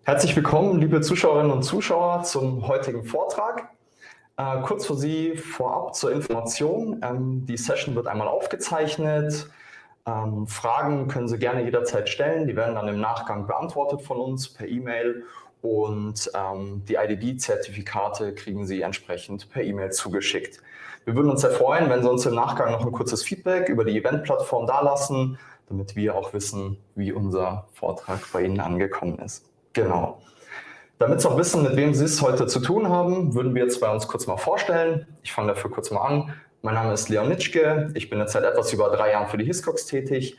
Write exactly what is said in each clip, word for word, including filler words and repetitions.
Herzlich willkommen, liebe Zuschauerinnen und Zuschauer, zum heutigen Vortrag. Äh, kurz für Sie vorab zur Information. Ähm, die Session wird einmal aufgezeichnet. Ähm, Fragen können Sie gerne jederzeit stellen. Die werden dann im Nachgang beantwortet von uns per E-Mail. Und ähm, die I D D-Zertifikate kriegen Sie entsprechend per E-Mail zugeschickt. Wir würden uns sehr freuen, wenn Sie uns im Nachgang noch ein kurzes Feedback über die Event-Plattform dalassen, damit wir auch wissen, wie unser Vortrag bei Ihnen angekommen ist. Genau. Damit Sie auch wissen, mit wem Sie es heute zu tun haben, würden wir jetzt bei uns kurz mal vorstellen. Ich fange dafür kurz mal an. Mein Name ist Leon Nitschke. Ich bin jetzt seit etwas über drei Jahren für die Hiscox tätig,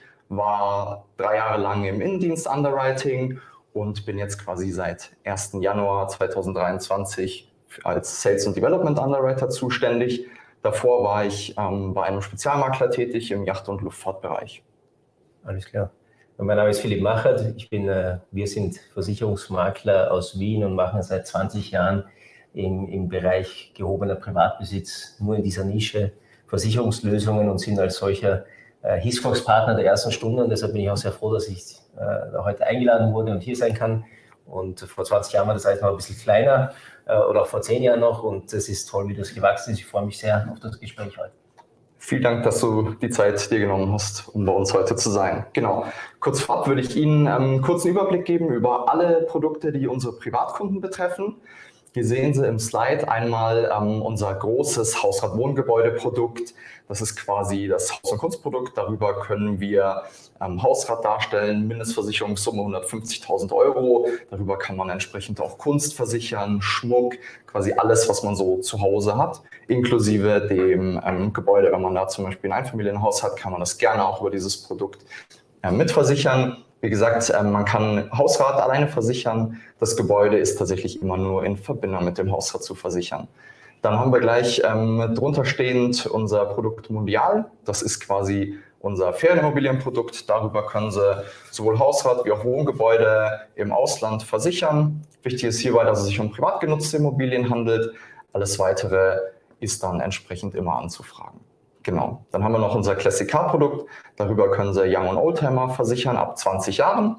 war drei Jahre lang im Innendienst Underwriting und bin jetzt quasi seit ersten Januar zweitausenddreiundzwanzig als Sales und Development Underwriter zuständig. Davor war ich ähm, bei einem Spezialmakler tätig im Yacht- und Luftfahrtbereich. Alles klar. Mein Name ist Philipp Machert. Ich bin, äh, wir sind Versicherungsmakler aus Wien und machen seit zwanzig Jahren im, im Bereich gehobener Privatbesitz nur in dieser Nische Versicherungslösungen und sind als solcher äh, Hiscox-Partner der ersten Stunde. Und deshalb bin ich auch sehr froh, dass ich äh, heute eingeladen wurde und hier sein kann. Und vor zwanzig Jahren war das alles noch ein bisschen kleiner äh, oder auch vor zehn Jahren noch. Und es ist toll, wie das gewachsen ist. Ich freue mich sehr auf das Gespräch heute. Vielen Dank, dass du die Zeit dir genommen hast, um bei uns heute zu sein. Genau. Kurz vorab würde ich Ihnen einen kurzen Überblick geben über alle Produkte, die unsere Privatkunden betreffen. Hier sehen Sie im Slide einmal ähm, unser großes Hausrat-Wohngebäude-Produkt. Das ist quasi das Haus- und Kunstprodukt. Darüber können wir ähm, Hausrat darstellen, Mindestversicherungssumme hundertfünfzigtausend Euro. Darüber kann man entsprechend auch Kunst versichern, Schmuck, quasi alles, was man so zu Hause hat, inklusive dem ähm, Gebäude. Wenn man da zum Beispiel ein Einfamilienhaus hat, kann man das gerne auch über dieses Produkt äh, mitversichern. Wie gesagt, man kann Hausrat alleine versichern. Das Gebäude ist tatsächlich immer nur in Verbindung mit dem Hausrat zu versichern. Dann haben wir gleich ähm, drunter stehend unser Produkt Mundial. Das ist quasi unser Ferienimmobilienprodukt. Darüber können Sie sowohl Hausrat wie auch Wohngebäude im Ausland versichern. Wichtig ist hierbei, dass es sich um privat genutzte Immobilien handelt. Alles Weitere ist dann entsprechend immer anzufragen. Genau. Dann haben wir noch unser Classic Car Produkt. Darüber können Sie Young und Oldtimer versichern ab zwanzig Jahren.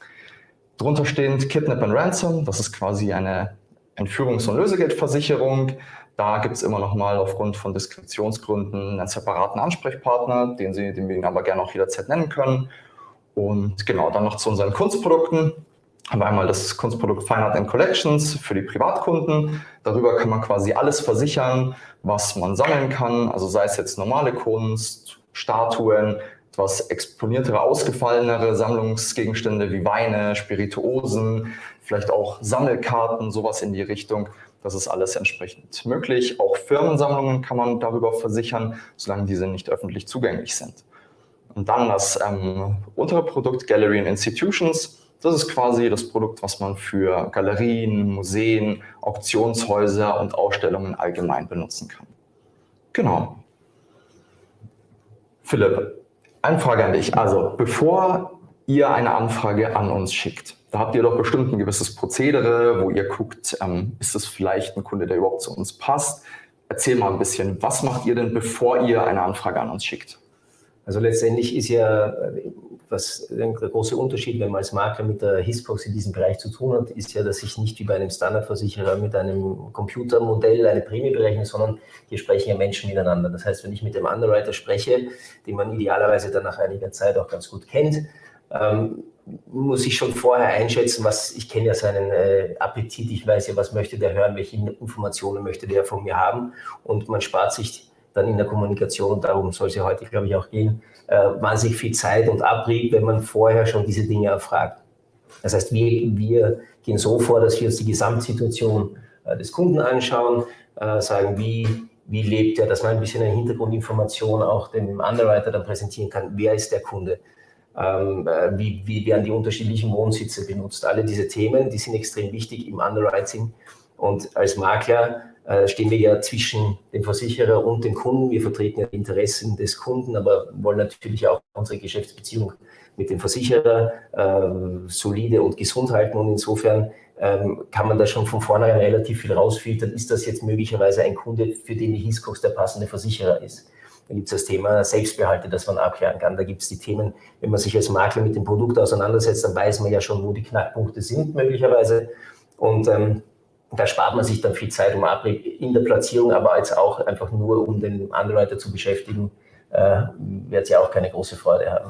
Drunter stehend Kidnap and Ransom. Das ist quasi eine Entführungs- und Lösegeldversicherung. Da gibt es immer noch mal aufgrund von Diskretionsgründen einen separaten Ansprechpartner, den Sie, den wir Ihnen aber gerne auch jederzeit nennen können. Und genau, dann noch zu unseren Kunstprodukten. Haben wir einmal das Kunstprodukt Fine Art and Collections für die Privatkunden. Darüber kann man quasi alles versichern, was man sammeln kann. Also sei es jetzt normale Kunst, Statuen, etwas exponiertere, ausgefallenere Sammlungsgegenstände wie Weine, Spirituosen, vielleicht auch Sammelkarten, sowas in die Richtung. Das ist alles entsprechend möglich. Auch Firmensammlungen kann man darüber versichern, solange diese nicht öffentlich zugänglich sind. Und dann das ähm, untere Produkt Gallery and Institutions. Das ist quasi das Produkt, was man für Galerien, Museen, Auktionshäuser und Ausstellungen allgemein benutzen kann. Genau. Philipp, eine Frage an dich. Also, bevor ihr eine Anfrage an uns schickt, da habt ihr doch bestimmt ein gewisses Prozedere, wo ihr guckt, ähm, ist es vielleicht ein Kunde, der überhaupt zu uns passt? Erzähl mal ein bisschen, was macht ihr denn, bevor ihr eine Anfrage an uns schickt? Also letztendlich ist ja, was der große Unterschied, wenn man als Makler mit der Hiscox in diesem Bereich zu tun hat, ist ja, dass ich nicht wie bei einem Standardversicherer mit einem Computermodell eine Prämie berechne, sondern hier sprechen ja Menschen miteinander. Das heißt, wenn ich mit dem Underwriter spreche, den man idealerweise dann nach einiger Zeit auch ganz gut kennt, ähm, muss ich schon vorher einschätzen, was, ich kenne ja seinen äh, Appetit, ich weiß ja, was möchte der hören, welche Informationen möchte der von mir haben, und man spart sich dann in der Kommunikation, und darum soll es ja heute, glaube ich, auch gehen, äh, wahnsinnig viel Zeit und Abrieb, wenn man vorher schon diese Dinge erfragt. Das heißt, wir, wir gehen so vor, dass wir uns die Gesamtsituation äh, des Kunden anschauen, äh, sagen, wie, wie lebt er, dass man ein bisschen eine Hintergrundinformation auch dem Underwriter dann präsentieren kann, wer ist der Kunde, ähm, äh, wie, wie werden die unterschiedlichen Wohnsitze benutzt. Alle diese Themen, die sind extrem wichtig im Underwriting, und als Makler stehen wir ja zwischen dem Versicherer und dem Kunden. Wir vertreten ja die Interessen des Kunden, aber wollen natürlich auch unsere Geschäftsbeziehung mit dem Versicherer äh, solide und gesund halten. Und insofern ähm, kann man da schon von vornherein relativ viel rausfiltern. Ist das jetzt möglicherweise ein Kunde, für den die Hiscox der passende Versicherer ist? Da gibt es das Thema Selbstbehalte, das man abklären kann. Da gibt es die Themen, wenn man sich als Makler mit dem Produkt auseinandersetzt, dann weiß man ja schon, wo die Knackpunkte sind möglicherweise. Und ähm, da spart man sich dann viel Zeit um Abrieb in der Platzierung, aber jetzt auch einfach nur, um den Underwriter zu beschäftigen, äh, wird es ja auch keine große Freude haben.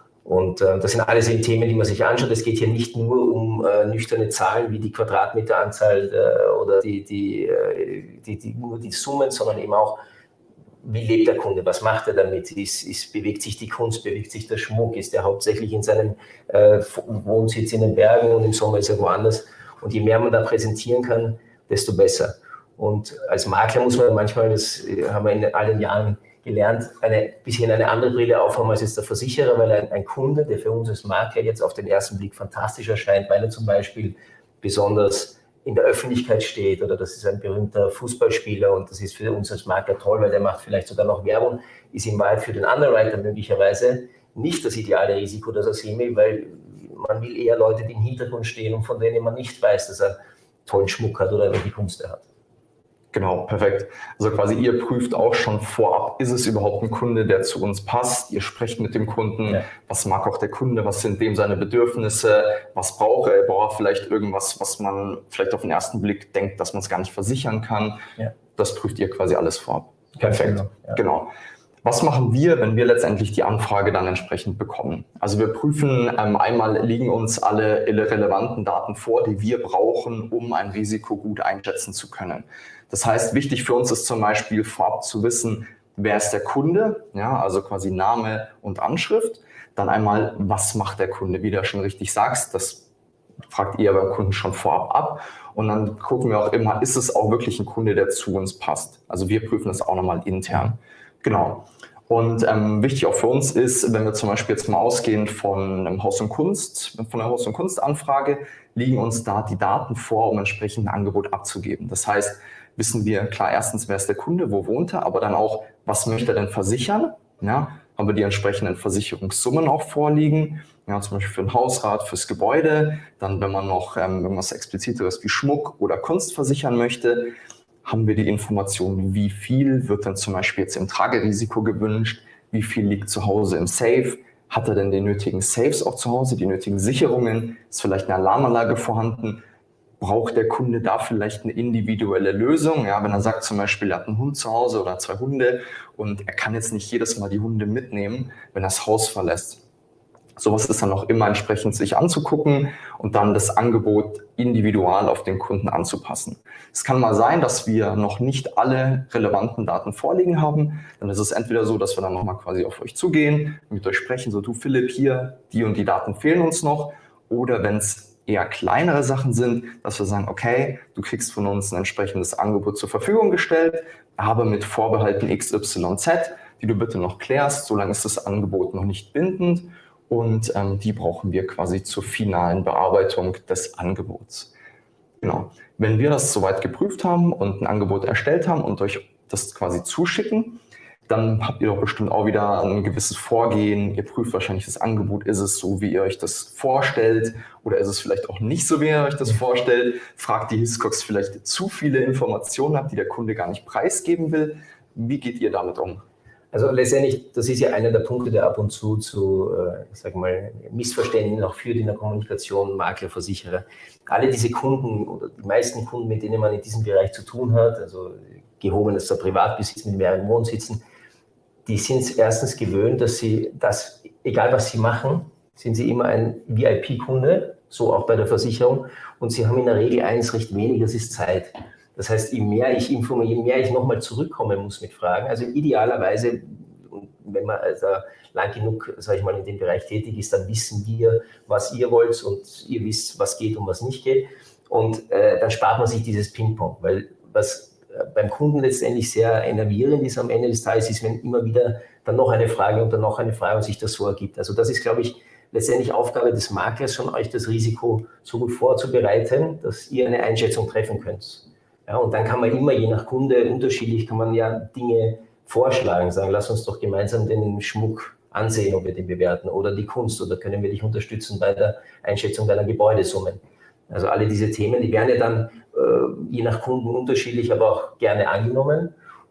Und äh, das sind alles eben Themen, die man sich anschaut. Es geht hier nicht nur um äh, nüchterne Zahlen wie die Quadratmeteranzahl äh, oder die, die, äh, die, die, nur die Summen, sondern eben auch, wie lebt der Kunde, was macht er damit, ist, ist, bewegt sich die Kunst, bewegt sich der Schmuck, ist er hauptsächlich in seinem äh, Wohnsitz in den Bergen und im Sommer ist er woanders. Und je mehr man da präsentieren kann, desto besser. Und als Makler muss man manchmal, das haben wir in all den Jahren gelernt, eine bisschen eine andere Brille aufhaben als jetzt der Versicherer, weil ein, ein Kunde, der für uns als Makler jetzt auf den ersten Blick fantastisch erscheint, weil er zum Beispiel besonders in der Öffentlichkeit steht oder das ist ein berühmter Fußballspieler und das ist für uns als Makler toll, weil der macht vielleicht sogar noch Werbung, ist in Wahrheit für den Underwriter möglicherweise nicht das ideale Risiko, das er sehen will, weil man will eher Leute, die im Hintergrund stehen und von denen man nicht weiß, dass er tollen Schmuck hat oder welche Kunst er hat. Genau, perfekt. Also quasi ihr prüft auch schon vorab, ist es überhaupt ein Kunde, der zu uns passt? Ihr sprecht mit dem Kunden, ja. Was mag auch der Kunde, was sind dem seine Bedürfnisse, was braucht er? Er braucht vielleicht irgendwas, was man vielleicht auf den ersten Blick denkt, dass man es gar nicht versichern kann. Ja. Das prüft ihr quasi alles vorab. Perfekt, genau. Ja. Genau. Was machen wir, wenn wir letztendlich die Anfrage dann entsprechend bekommen? Also wir prüfen, ähm, einmal liegen uns alle relevanten Daten vor, die wir brauchen, um ein Risiko gut einschätzen zu können. Das heißt, wichtig für uns ist zum Beispiel vorab zu wissen, wer ist der Kunde, ja, also quasi Name und Anschrift. Dann einmal, was macht der Kunde, wie du schon richtig sagst, das fragt ihr beim Kunden schon vorab ab. Und dann gucken wir auch immer, ist es auch wirklich ein Kunde, der zu uns passt? Also wir prüfen das auch nochmal intern. Genau. Und ähm, wichtig auch für uns ist, wenn wir zum Beispiel jetzt mal ausgehen von einem Haus und Kunst, von einer Haus- und Kunstanfrage, liegen uns da die Daten vor, um entsprechend ein Angebot abzugeben. Das heißt, wissen wir, klar, erstens, wer ist der Kunde, wo wohnt er, aber dann auch, was möchte er denn versichern? Ja, haben wir die entsprechenden Versicherungssummen auch vorliegen, ja, zum Beispiel für ein Hausrat, fürs Gebäude. Dann, wenn man noch ähm, irgendwas Expliziteres wie Schmuck oder Kunst versichern möchte, haben wir die Information, wie viel wird dann zum Beispiel jetzt im Tragerisiko gewünscht, wie viel liegt zu Hause im Safe, hat er denn die nötigen Safes auch zu Hause, die nötigen Sicherungen, ist vielleicht eine Alarmanlage vorhanden, braucht der Kunde da vielleicht eine individuelle Lösung, ja, wenn er sagt zum Beispiel, er hat einen Hund zu Hause oder zwei Hunde und er kann jetzt nicht jedes Mal die Hunde mitnehmen, wenn er das Haus verlässt. Sowas ist dann auch immer entsprechend sich anzugucken und dann das Angebot individual auf den Kunden anzupassen. Es kann mal sein, dass wir noch nicht alle relevanten Daten vorliegen haben. Dann ist es entweder so, dass wir dann nochmal quasi auf euch zugehen, mit euch sprechen, so du Philipp, hier, die und die Daten fehlen uns noch. Oder wenn es eher kleinere Sachen sind, dass wir sagen, okay, du kriegst von uns ein entsprechendes Angebot zur Verfügung gestellt, aber mit Vorbehalten X Y Z, die du bitte noch klärst, solange ist das Angebot noch nicht bindend. Und ähm, die brauchen wir quasi zur finalen Bearbeitung des Angebots. Genau. Wenn wir das soweit geprüft haben und ein Angebot erstellt haben und euch das quasi zuschicken, dann habt ihr doch bestimmt auch wieder ein gewisses Vorgehen. Ihr prüft wahrscheinlich das Angebot. Ist es so, wie ihr euch das vorstellt? Oder ist es vielleicht auch nicht so, wie ihr euch das vorstellt? Fragt die Hiscox vielleicht zu viele Informationen ab, die der Kunde gar nicht preisgeben will? Wie geht ihr damit um? Also letztendlich, das ist ja einer der Punkte, der ab und zu zu, ich sage mal, Missverständnissen auch führt in der Kommunikation, Makler, Versicherer. Alle diese Kunden oder die meisten Kunden, mit denen man in diesem Bereich zu tun hat, also gehobenster Privatbesitz mit mehreren Wohnsitzen, die sind es erstens gewöhnt, dass sie, dass, egal was sie machen, sind sie immer ein V I P-Kunde, so auch bei der Versicherung, und sie haben in der Regel eins recht wenig, das ist Zeit. Das heißt, je mehr ich informiere, je mehr ich nochmal zurückkommen muss mit Fragen, also idealerweise, wenn man also lang genug, sage ich mal, in dem Bereich tätig ist, dann wissen wir, was ihr wollt und ihr wisst, was geht und was nicht geht. Und äh, dann spart man sich dieses Ping-Pong, weil was beim Kunden letztendlich sehr enervierend ist am Ende des Tages, ist, wenn immer wieder dann noch eine Frage und dann noch eine Frage und sich das so ergibt. Also das ist, glaube ich, letztendlich Aufgabe des Maklers, schon euch das Risiko so gut vorzubereiten, dass ihr eine Einschätzung treffen könnt. Ja, und dann kann man immer, je nach Kunde, unterschiedlich kann man ja Dinge vorschlagen, sagen, lass uns doch gemeinsam den Schmuck ansehen, ob wir den bewerten, oder die Kunst, oder können wir dich unterstützen bei der Einschätzung deiner Gebäudesummen. Also alle diese Themen, die werden ja dann äh, je nach Kunden unterschiedlich, aber auch gerne angenommen.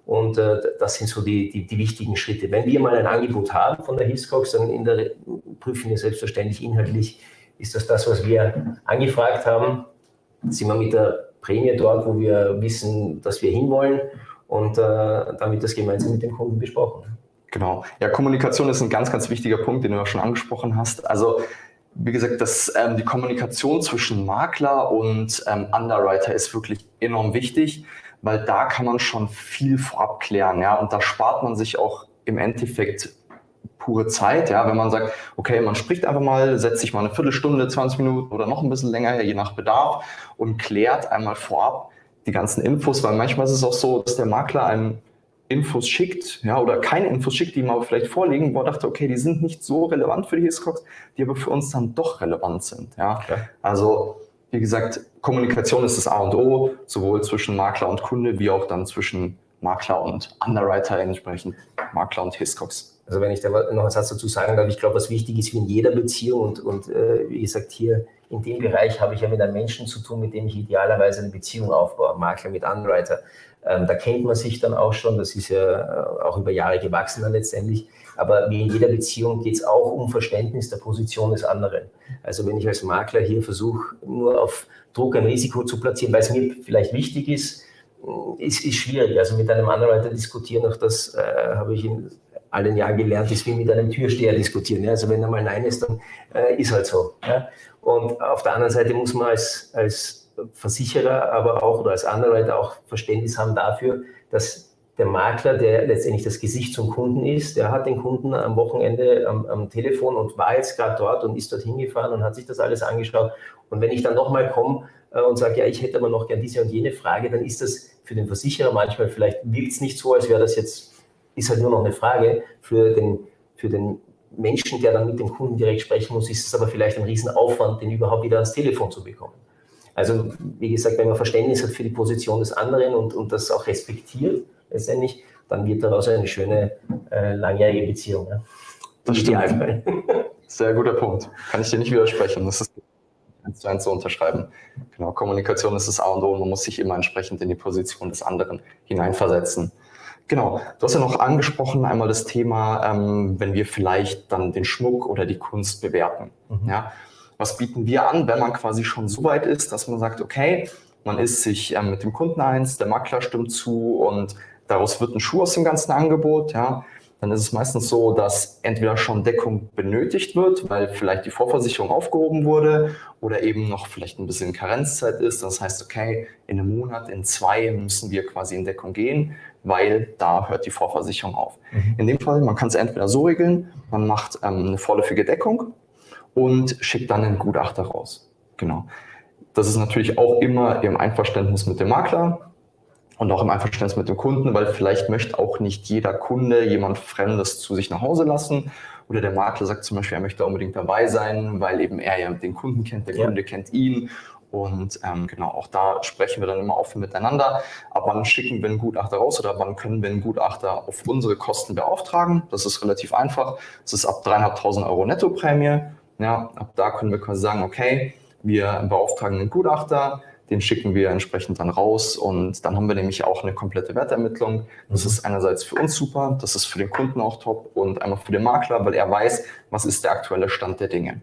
Und äh, das sind so die, die, die wichtigen Schritte. Wenn wir mal ein Angebot haben von der Hiscox, dann in der, prüfen wir selbstverständlich inhaltlich, ist das das, was wir angefragt haben? Sind wir mit der Prämie dort, wo wir wissen, dass wir hinwollen, und äh, dann wird das gemeinsam mit dem Kunden besprochen. Genau. Ja, Kommunikation ist ein ganz, ganz wichtiger Punkt, den du ja schon angesprochen hast. Also wie gesagt, das, ähm, die Kommunikation zwischen Makler und ähm, Underwriter ist wirklich enorm wichtig, weil da kann man schon viel vorab klären, ja, und da spart man sich auch im Endeffekt pure Zeit, ja, wenn man sagt, okay, man spricht einfach mal, setzt sich mal eine Viertelstunde, zwanzig Minuten oder noch ein bisschen länger, je nach Bedarf, und klärt einmal vorab die ganzen Infos, weil manchmal ist es auch so, dass der Makler einem Infos schickt, ja, oder keine Infos schickt, die ihm aber vielleicht vorliegen, wo er dachte, okay, die sind nicht so relevant für die Hiscox, die aber für uns dann doch relevant sind, ja. Okay. Also, wie gesagt, Kommunikation ist das A und O, sowohl zwischen Makler und Kunde, wie auch dann zwischen Makler und Underwriter, entsprechend Makler und Hiscox. Also wenn ich da noch einen Satz dazu sagen darf, ich glaube, was wichtig ist wie in jeder Beziehung, und, und äh, wie gesagt, hier in dem Bereich habe ich ja mit einem Menschen zu tun, mit dem ich idealerweise eine Beziehung aufbaue, Makler mit Underwriter. Ähm, da kennt man sich dann auch schon, das ist ja auch über Jahre gewachsen dann letztendlich, aber wie in jeder Beziehung geht es auch um Verständnis der Position des anderen. Also wenn ich als Makler hier versuche, nur auf Druck ein Risiko zu platzieren, weil es mir vielleicht wichtig ist, ist, ist schwierig. Also mit einem Underwriter diskutieren, auch das äh, habe ich in allen Jahren gelernt, ist wie mit einem Türsteher diskutieren. Ja? Also wenn er mal Nein ist, dann äh, ist halt so. Ja? Und auf der anderen Seite muss man als, als Versicherer, aber auch oder als Underwriter auch Verständnis haben dafür, dass der Makler, der letztendlich das Gesicht zum Kunden ist, der hat den Kunden am Wochenende am, am Telefon und war jetzt gerade dort und ist dorthin gefahren und hat sich das alles angeschaut. Und wenn ich dann nochmal komme äh, und sage, ja, ich hätte aber noch gern diese und jene Frage, dann ist das für den Versicherer manchmal, vielleicht wirkt es nicht so, als wäre das jetzt, ist halt nur noch eine Frage. Für den, für den Menschen, der dann mit dem Kunden direkt sprechen muss, ist es aber vielleicht ein Riesenaufwand, den überhaupt wieder ans Telefon zu bekommen. Also wie gesagt, wenn man Verständnis hat für die Position des anderen und, und das auch respektiert letztendlich, dann wird daraus eine schöne, äh, langjährige Beziehung. Ja. Das stimmt. Sehr guter Punkt. Kann ich dir nicht widersprechen. Das ist eins zu eins zu unterschreiben. Genau, Kommunikation ist das A und O, und man muss sich immer entsprechend in die Position des anderen hineinversetzen. Genau, du hast ja noch angesprochen einmal das Thema, ähm, wenn wir vielleicht dann den Schmuck oder die Kunst bewerten. Mhm. Ja, was bieten wir an, wenn man quasi schon so weit ist, dass man sagt, okay, man ist sich ähm, mit dem Kunden eins, der Makler stimmt zu und daraus wird ein Schuh aus dem ganzen Angebot, ja, dann ist es meistens so, dass entweder schon Deckung benötigt wird, weil vielleicht die Vorversicherung aufgehoben wurde oder eben noch vielleicht ein bisschen Karenzzeit ist. Das heißt, okay, in einem Monat, in zwei müssen wir quasi in Deckung gehen, weil da hört die Vorversicherung auf. Mhm. In dem Fall, man kann es entweder so regeln, man macht ähm, eine vorläufige Deckung und schickt dann einen Gutachter raus. Genau. Das ist natürlich auch immer im Einverständnis mit dem Makler und auch im Einverständnis mit dem Kunden, weil vielleicht möchte auch nicht jeder Kunde jemand Fremdes zu sich nach Hause lassen. Oder der Makler sagt zum Beispiel, er möchte unbedingt dabei sein, weil eben er ja den Kunden kennt, der ja. Kunde kennt ihn. Und ähm, genau, auch da sprechen wir dann immer offen miteinander. Ab wann schicken wir einen Gutachter raus oder wann können wir einen Gutachter auf unsere Kosten beauftragen? Das ist relativ einfach. Das ist ab dreieinhalbtausend Euro Nettoprämie. Ja, ab da können wir quasi sagen, okay, wir beauftragen einen Gutachter, den schicken wir entsprechend dann raus und dann haben wir nämlich auch eine komplette Wertermittlung. Das ist einerseits für uns super, das ist für den Kunden auch top und einmal für den Makler, weil er weiß, was ist der aktuelle Stand der Dinge.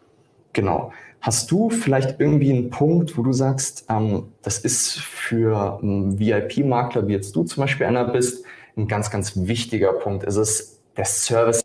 Genau. Hast du vielleicht irgendwie einen Punkt, wo du sagst, ähm, das ist für einen V I P-Makler, wie jetzt du zum Beispiel einer bist, ein ganz, ganz wichtiger Punkt? Ist es der Service?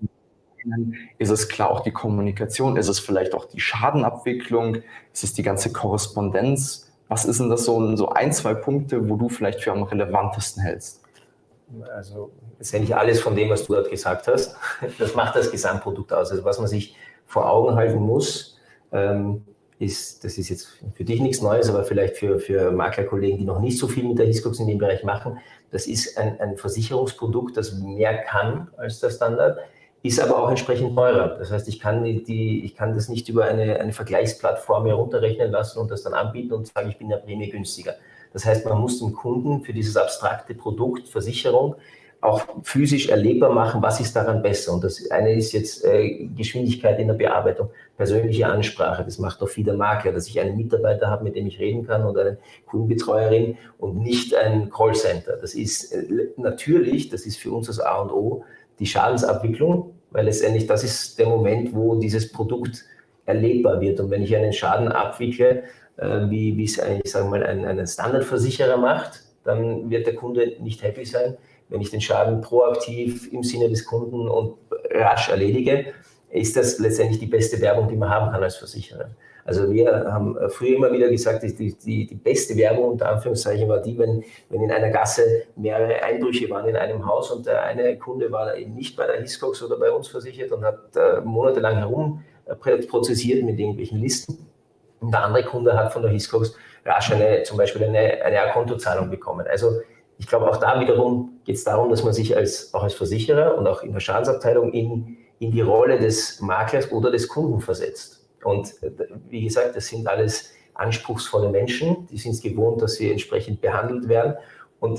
Ist es klar auch die Kommunikation? Ist es vielleicht auch die Schadenabwicklung? Ist es die ganze Korrespondenz? Was ist denn das so, so ein, zwei Punkte, wo du vielleicht für am relevantesten hältst? Also letztendlich alles von dem, was du dort gesagt hast. Das macht das Gesamtprodukt aus. Also was man sich vor Augen halten muss, ähm, ist, das ist jetzt für dich nichts Neues, aber vielleicht für, für Maklerkollegen, die noch nicht so viel mit der Hiscox in dem Bereich machen, das ist ein, ein Versicherungsprodukt, das mehr kann als der Standard, ist aber auch entsprechend teurer. Das heißt, ich kann, die, die, ich kann das nicht über eine, eine Vergleichsplattform herunterrechnen lassen und das dann anbieten und sagen, ich bin der Prämie günstiger. Das heißt, man muss dem Kunden für dieses abstrakte Produkt Versicherung auch physisch erlebbar machen, was ist daran besser. Und das eine ist jetzt äh, Geschwindigkeit in der Bearbeitung, persönliche Ansprache. Das macht doch viel Makler, dass ich einen Mitarbeiter habe, mit dem ich reden kann oder eine Kundenbetreuerin und nicht ein Callcenter. Das ist äh, natürlich, das ist für uns das A und O, die Schadensabwicklung, weil letztendlich das ist der Moment, wo dieses Produkt erlebbar wird. Und wenn ich einen Schaden abwickle, äh, wie, wie es eigentlich, sagen wir mal, ein, ein Standardversicherer macht, dann wird der Kunde nicht happy sein. Wenn ich den Schaden proaktiv im Sinne des Kunden und rasch erledige, ist das letztendlich die beste Werbung, die man haben kann als Versicherer. Also wir haben früher immer wieder gesagt, die, die, die beste Werbung unter Anführungszeichen war die, wenn, wenn in einer Gasse mehrere Einbrüche waren in einem Haus und der eine Kunde war eben nicht bei der Hiscox oder bei uns versichert und hat äh, monatelang herum prozessiert mit irgendwelchen Listen. Und der andere Kunde hat von der Hiscox rasch eine, zum Beispiel eine, eine A-Kontozahlung bekommen. Also ich glaube, auch da wiederum geht es darum, dass man sich als, auch als Versicherer und auch in der Schadensabteilung in, in die Rolle des Maklers oder des Kunden versetzt. Und wie gesagt, das sind alles anspruchsvolle Menschen, die sind es gewohnt, dass sie entsprechend behandelt werden. Und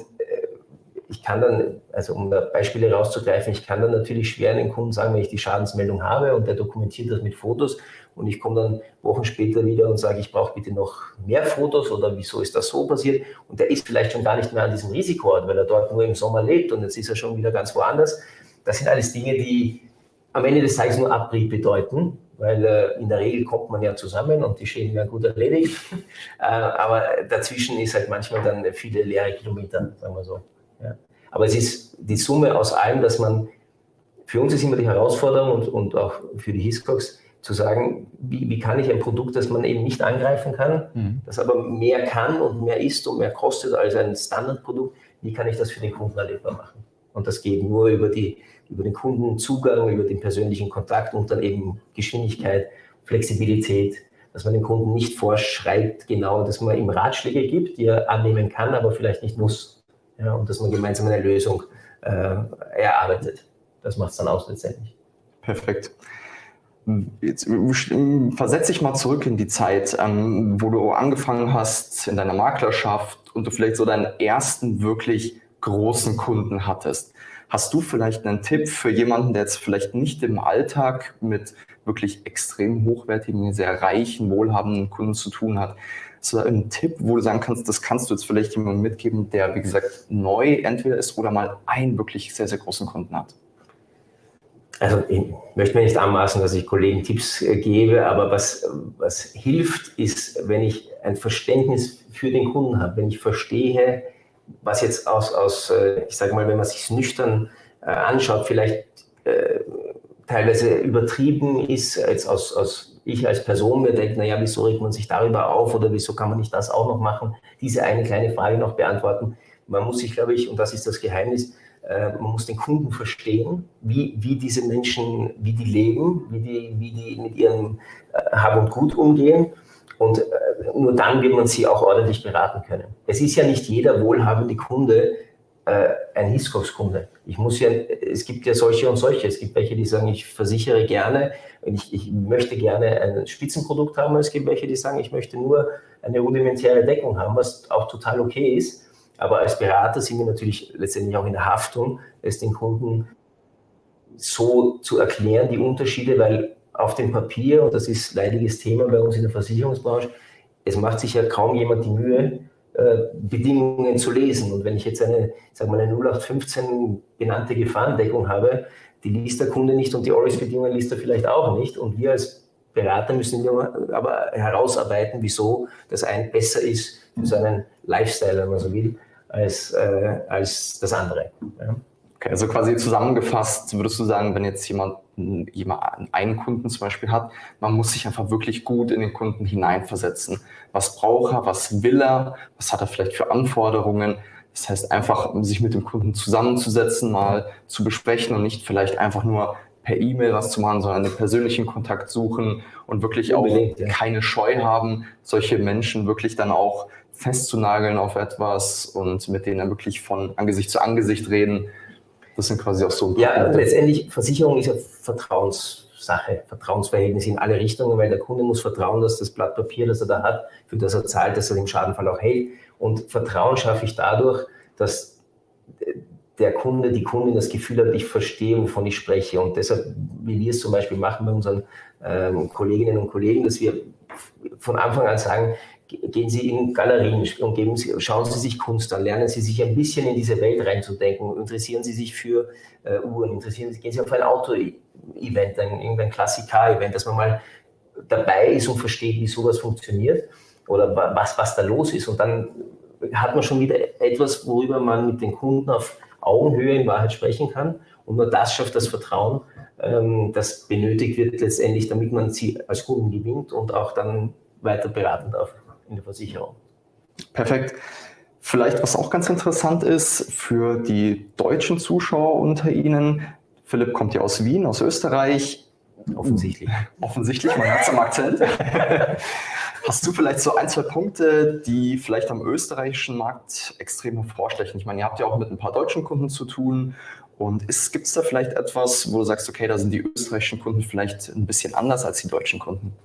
ich kann dann, also um da Beispiele rauszugreifen, ich kann dann natürlich schwer den Kunden sagen, wenn ich die Schadensmeldung habe und der dokumentiert das mit Fotos und ich komme dann Wochen später wieder und sage, ich brauche bitte noch mehr Fotos oder wieso ist das so passiert? Und der ist vielleicht schon gar nicht mehr an diesem Risikoort, weil er dort nur im Sommer lebt und jetzt ist er schon wieder ganz woanders. Das sind alles Dinge, die am Ende des Tages nur Abrieb bedeuten, weil äh, in der Regel kommt man ja zusammen und die Schäden werden gut erledigt. äh, aber dazwischen ist halt manchmal dann viele leere Kilometer, sagen wir so. Ja. Aber es ist die Summe aus allem, dass man, für uns ist immer die Herausforderung und, und auch für die Hiscox, zu sagen, wie, wie kann ich ein Produkt, das man eben nicht angreifen kann, mhm. das aber mehr kann und mehr ist und mehr kostet als ein Standardprodukt, wie kann ich das für den Kunden erlebbar machen? Und das geht nur über, die, über den Kundenzugang, über den persönlichen Kontakt und dann eben Geschwindigkeit, Flexibilität, dass man den Kunden nicht vorschreibt, genau, dass man ihm Ratschläge gibt, die er annehmen kann, aber vielleicht nicht muss. Ja, und dass man gemeinsam eine Lösung äh, erarbeitet. Das macht es dann aus letztendlich. Perfekt. Jetzt versetze ich mal zurück in die Zeit, ähm, wo du angefangen hast in deiner Maklerschaft und du vielleicht so deinen ersten wirklich großen Kunden hattest. Hast du vielleicht einen Tipp für jemanden, der jetzt vielleicht nicht im Alltag mit wirklich extrem hochwertigen, sehr reichen, wohlhabenden Kunden zu tun hat? Hast du da einen Tipp, wo du sagen kannst, das kannst du jetzt vielleicht jemandem mitgeben, der, wie gesagt, neu entweder ist oder mal einen wirklich sehr, sehr großen Kunden hat? Also ich möchte mir nicht anmaßen, dass ich Kollegen Tipps äh, gebe, aber was, was hilft, ist, wenn ich ein Verständnis für den Kunden habe, wenn ich verstehe, was jetzt aus, aus äh, ich sage mal, wenn man sich nüchtern äh, anschaut, vielleicht äh, teilweise übertrieben ist, jetzt aus, aus ich als Person mir denke, naja, wieso regt man sich darüber auf oder wieso kann man nicht das auch noch machen, diese eine kleine Frage noch beantworten. Man muss sich, glaube ich, und das ist das Geheimnis, man muss den Kunden verstehen, wie, wie diese Menschen, wie die leben, wie die, wie die mit ihrem Hab und Gut umgehen. Und nur dann wird man sie auch ordentlich beraten können. Es ist ja nicht jeder wohlhabende Kunde äh, ein Hiscox-Kunde. Ich muss ja, es gibt ja solche und solche. Es gibt welche, die sagen, ich versichere gerne, ich, ich möchte gerne ein Spitzenprodukt haben. Es gibt welche, die sagen, ich möchte nur eine rudimentäre Deckung haben, was auch total okay ist. Aber als Berater sind wir natürlich letztendlich auch in der Haftung, es den Kunden so zu erklären, die Unterschiede, weil auf dem Papier, und das ist leidiges Thema bei uns in der Versicherungsbranche, es macht sich ja kaum jemand die Mühe, Bedingungen zu lesen. Und wenn ich jetzt eine, sag mal, eine null acht fünfzehn benannte Gefahrendeckung habe, die liest der Kunde nicht und die Oris-Bedingungen liest er vielleicht auch nicht. Und wir als Berater müssen wir aber herausarbeiten, wieso das ein besser ist für seinen Lifestyle, wenn man so will, als, äh, als das andere. Ja. Okay, also quasi zusammengefasst würdest du sagen, wenn jetzt jemand, jemand einen Kunden zum Beispiel hat, man muss sich einfach wirklich gut in den Kunden hineinversetzen. Was braucht er, was will er, was hat er vielleicht für Anforderungen? Das heißt einfach, sich mit dem Kunden zusammenzusetzen, mal zu besprechen und nicht vielleicht einfach nur per E-Mail was zu machen, sondern einen persönlichen Kontakt suchen und wirklich auch ja. keine Scheu haben, solche Menschen wirklich dann auch festzunageln auf etwas und mit denen dann wirklich von Angesicht zu Angesicht reden. Das sind quasi auch so... Ja, letztendlich, Versicherung ist ja Vertrauenssache, Vertrauensverhältnis in alle Richtungen, weil der Kunde muss vertrauen, dass das Blatt Papier, das er da hat, für das er zahlt, dass er den Schadenfall auch hält. Und Vertrauen schaffe ich dadurch, dass der Kunde, die Kundin das Gefühl hat, ich verstehe, wovon ich spreche. Und deshalb, wie wir es zum Beispiel machen bei unseren ähm, Kolleginnen und Kollegen, dass wir von Anfang an sagen, gehen Sie in Galerien und geben Sie, schauen Sie sich Kunst an, lernen Sie sich ein bisschen in diese Welt reinzudenken, interessieren Sie sich für äh, Uhren, interessieren Sie, gehen Sie auf ein Auto-Event, ein, irgendein Klassik-Car-Event, dass man mal dabei ist und versteht, wie sowas funktioniert oder was, was da los ist. Und dann hat man schon wieder etwas, worüber man mit den Kunden auf Augenhöhe in Wahrheit sprechen kann. Und nur das schafft das Vertrauen, ähm, das benötigt wird letztendlich, damit man sie als Kunden gewinnt und auch dann weiter beraten darf in der Versicherung. Perfekt. Vielleicht, was auch ganz interessant ist für die deutschen Zuschauer unter Ihnen, Philipp kommt ja aus Wien, aus Österreich. Offensichtlich. Offensichtlich, man hat es am Akzent. Hast du vielleicht so ein, zwei Punkte, die vielleicht am österreichischen Markt extrem hervorstechen? Ich meine, ihr habt ja auch mit ein paar deutschen Kunden zu tun. Und gibt es da vielleicht etwas, wo du sagst, okay, da sind die österreichischen Kunden vielleicht ein bisschen anders als die deutschen Kunden?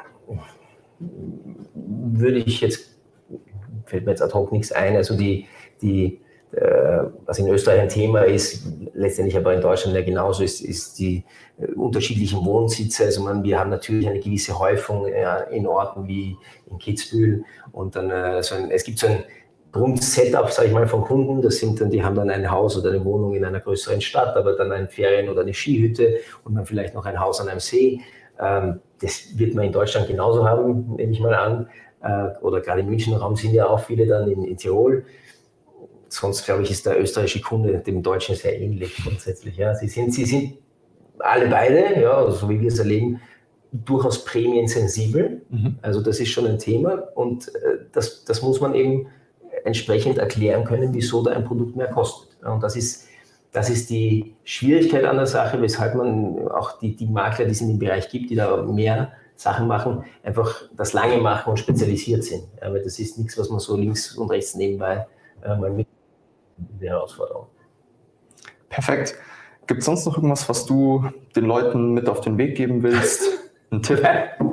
Würde ich jetzt, fällt mir jetzt ad hoc nichts ein, also die, die äh, was in Österreich ein Thema ist, letztendlich aber in Deutschland ja genauso ist, ist die äh, unterschiedlichen Wohnsitze. Also man, wir haben natürlich eine gewisse Häufung ja, in Orten wie in Kitzbühel und dann äh, so ein, es gibt so ein berühmtes Setup, sage ich mal, von Kunden. Das sind dann, die haben dann ein Haus oder eine Wohnung in einer größeren Stadt, aber dann ein Ferien- oder eine Skihütte und dann vielleicht noch ein Haus an einem See. Ähm, das wird man in Deutschland genauso haben, nehme ich mal an. Äh, oder gerade im Münchner Raum sind ja auch viele dann in, in Tirol. Sonst, glaube ich, ist der österreichische Kunde dem Deutschen sehr ähnlich grundsätzlich. Ja. Sie sind, sie sind alle beide, ja, so wie wir es erleben, durchaus prämiensensibel. Mhm. Also das ist schon ein Thema und äh, das, das muss man eben entsprechend erklären können, wieso da ein Produkt mehr kostet. Und das ist, das ist die Schwierigkeit an der Sache, weshalb man auch die, die Makler, die es in dem Bereich gibt, die da mehr Sachen machen, einfach das lange machen und spezialisiert sind. Ja, weil das ist nichts, was man so links und rechts nebenbei äh, mal mit die Herausforderung. Perfekt. Gibt es sonst noch irgendwas, was du den Leuten mit auf den Weg geben willst? Ein Tipp?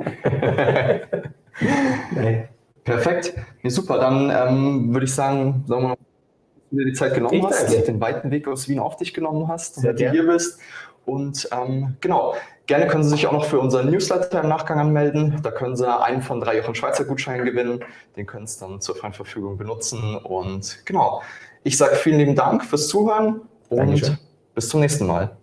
Nee. Perfekt. Nee, super. Dann ähm, würde ich sagen, sagen wir mal, dass du dir die Zeit genommen ich hast, danke. Den weiten Weg aus Wien auf dich genommen hast und heute hier bist. Und ähm, genau, gerne können Sie sich auch noch für unseren Newsletter im Nachgang anmelden. Da können Sie einen von drei Jochen Schweizer Gutscheinen gewinnen. Den können Sie dann zur freien Verfügung benutzen. Und genau, ich sage vielen lieben Dank fürs Zuhören und Dankeschön. Bis zum nächsten Mal.